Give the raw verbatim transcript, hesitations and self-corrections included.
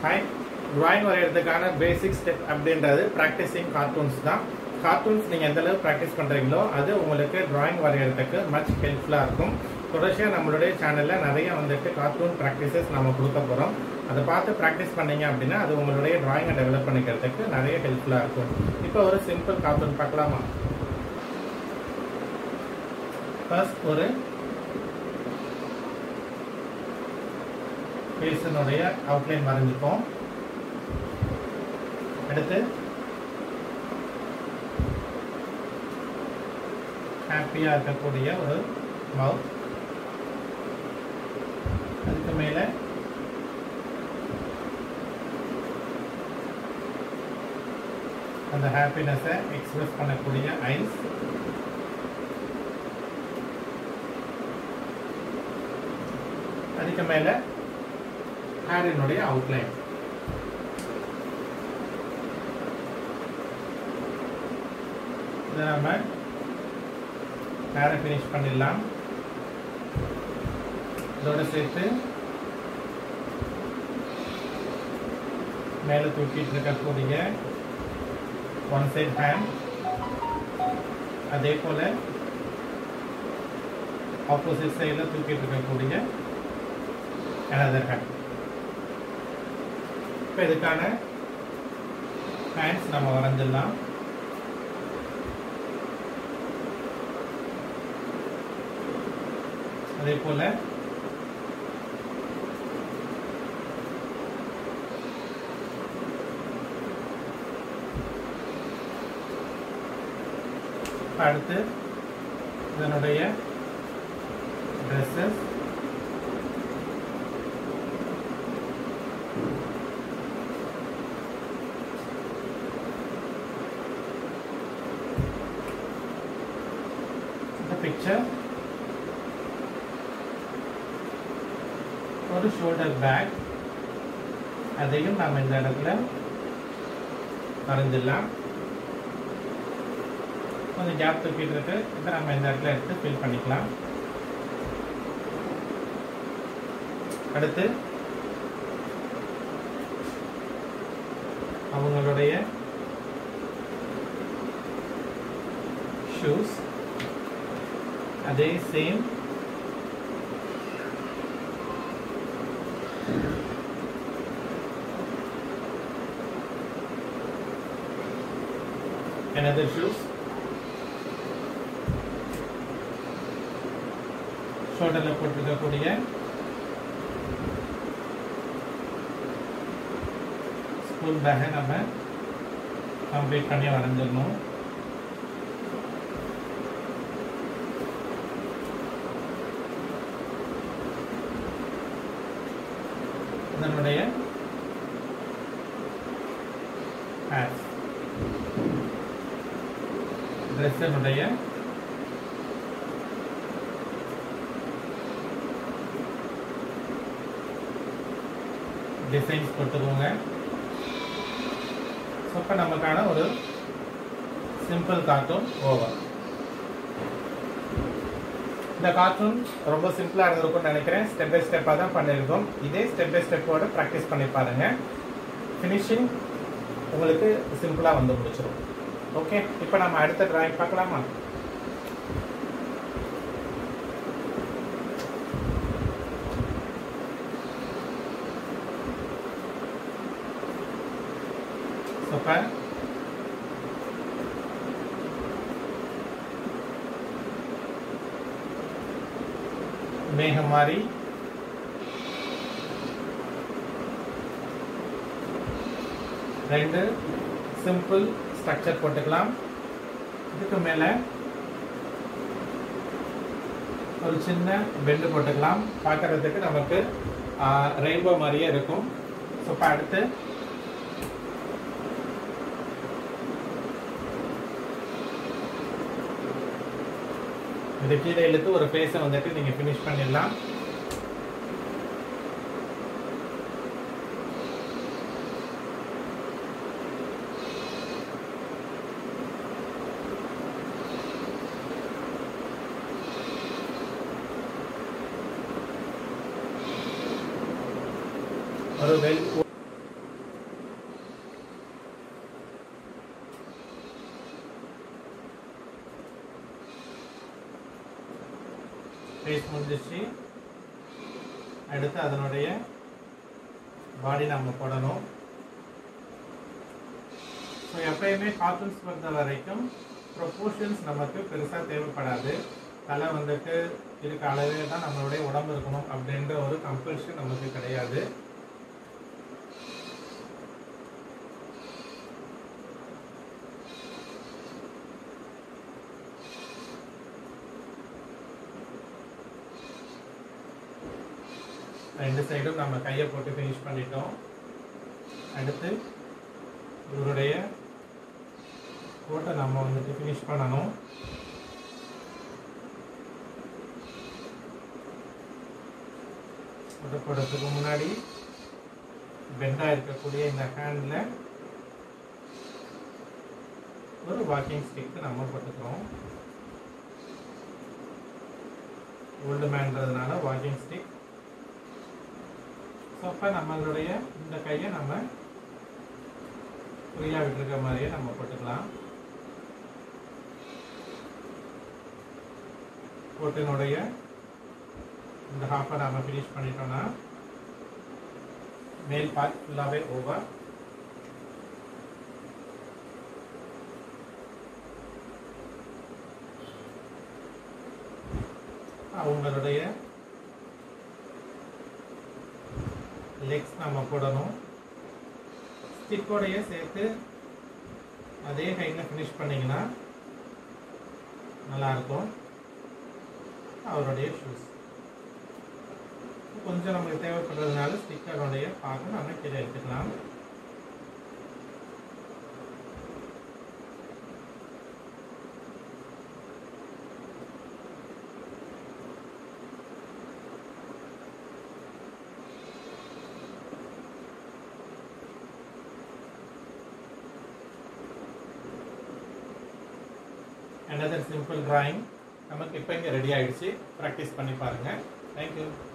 Hi, drawing வரையறதுக்கான basic step அப்படின்றது practicing cartoons தான். cartoons நீங்க எந்த அளவுக்கு practice பண்றீங்களோ அது உங்களுக்கு drawing வரையறதுக்கு much helpful-ஆ இருக்கும். தொடர்ச்சியா நம்மளுடைய சேனல்ல நிறைய வந்துட்டு cartoon practices நாம கொடுக்க போறோம். அதை பார்த்து practice பண்ணீங்க அப்படின்னா அது உங்களுடைய drawing-ஐ டெவலப் பண்ணிக்கிறதுக்கு நிறைய helpful-ஆ இருக்கும். இப்போ ஒரு simple cartoon பார்க்கலாமா? First ஒரு பேசனுடைய அவுட்லைன் வரைஞ்சிப்போம். அடுத்து ஹாப்பியா இருக்கக்கூடிய ஒரு மவுத், அதுக்கு மேல அந்த ஹாப்பினஸை எக்ஸ்பிரஸ் பண்ணக்கூடிய ஐஸ், அதுக்கு மேல ஹேரினுடைய அவுட்லைன். இதை நம்ம ஹேரை ஃபினிஷ் பண்ணிடலாம். இதோட சேர்த்து மேலே தூக்கிட்டு இருக்கக்கூடிய ஒன் சைட் ஹேண்ட், அதே போல ஆப்போசிட் சைடில் தூக்கிட்டு இருக்கக்கூடிய another hand. இப்போ இதுக்கான ஹேண்ட்ஸ் நம்ம வரைஞ்சிடலாம். அதே போல அடுத்து இதனுடைய ட்ரெஸ்ஸஸ், பிக்சர், ஒரு ஷோல்டர் பேக், அதையும் நாம் இந்த இடத்துல வரைஞ்சிடலாம். கொஞ்சம் கேப் தூக்கிட்டு இருக்கு, இதை நம்ம இந்த இடத்துல எடுத்து ஃபில் பண்ணிக்கலாம். அடுத்து அவங்களுடைய ஷூஸ், அதே சேம் another shoes, ஷோல்டர்ல போட்டிருக்கக்கூடிய ஸ்கூல் பேக்கை நம்ம கம்ப்ளீட் பண்ணி வரைஞ்சிடணும். இதனுடைய ஹேர்ஸ், ட்ரெஸ்ஸனுடைய டிசைன்ஸ் கொடுத்துக்கோங்க. ஸோ இப்போ நமக்கான ஒரு சிம்பிள் கார்ட்டூன் ஓவர். இந்த கார்ட்டூன் ரொம்ப சிம்பிளாக இருந்திருக்கும்னு நினைக்கிறேன். ஸ்டெப் பை ஸ்டெப்பாக தான் பண்ணியிருக்கோம். இதே ஸ்டெப் பை ஸ்டெப்போட ப்ராக்டிஸ் பண்ணி பாருங்க. ஃபினிஷிங் உங்களுக்கு சிம்பிளாக வந்து முடிச்சிடும். ஓகே, இப்போ நம்ம அடுத்த டிராயிங் பார்க்கலாமா? சூப்பர். மேகம் மாதிரி ரெண்டு சிம்பிள் ஸ்ட்ரக்சர் போட்டுக்கலாம். இதுக்கு மேல ஒரு சின்ன பெண்டு போட்டுக்கலாம். பார்க்கறதுக்கு நமக்கு ரெயின்போ மாதிரியே இருக்கும். ஸோ இப்போ அடுத்து இது கீழே இழுத்து ஒரு ஃபேஸை வந்துட்டு நீங்க ஃபினிஷ் பண்ணிடலாம். ஒரு வெல் ஃபேஸ் முடிஞ்சிச்சு. அடுத்து அதனுடைய பாடி நம்ம போடணும். ஸோ எப்பயுமே கார்ட்டூன்ஸ் பொறுத்த வரைக்கும் ப்ரொபோர்ஷன்ஸ் நமக்கு பெருசாக தேவைப்படாது. தலை வந்துட்டு இருக்க அளவே தான் நம்மளுடைய உடம்பு இருக்கணும் அப்படின்ற ஒரு கம்பல்ஷன் நமக்கு கிடையாது. ரெண்டு சைடும் நம்ம கையை போட்டு ஃபினிஷ் பண்ணிட்டோம். அடுத்து இவருடைய கோட்டை நம்ம வந்துட்டு ஃபினிஷ் பண்ணணும். கோட்டை போடுறதுக்கு முன்னாடி பெண்டாக இருக்கக்கூடிய இந்த ஹேண்டில் ஒரு வாக்கிங் ஸ்டிக் நம்ம போட்டுக்கிறோம். ஓல்டு மேன்றதுனால வாக்கிங் ஸ்டிக். ஸோ அப்போ நம்மளுடைய இந்த கையை நம்ம ஃப்ரீயாக விட்டுருக்க மாதிரியே நம்ம போட்டுக்கலாம். கோட்டினுடைய இந்த ஹாஃபை நம்ம ஃபினிஷ் பண்ணிட்டோம்னா மேல் பார்ட் ஃபுல்லாகவே ஓவர். அவங்களுடைய லெக்ஸ் நம்ம போடணும். ஸ்டிக்கோடைய சேர்த்து அதே ஹைட்டில் ஃபினிஷ் பண்ணிங்கன்னா நல்லாயிருக்கும். அவருடைய ஷூஸ் கொஞ்சம் நமக்கு தேவைப்படுறதுனால ஸ்டிக்கருடைய பார்க்க நம்ம கீழே எடுத்துக்கலாம். another simple drawing நமக்கு இப்போ இங்கே ரெடி ஆகிடுச்சு. ப்ராக்டிஸ் பண்ணி பாருங்கள். தேங்க்யூ.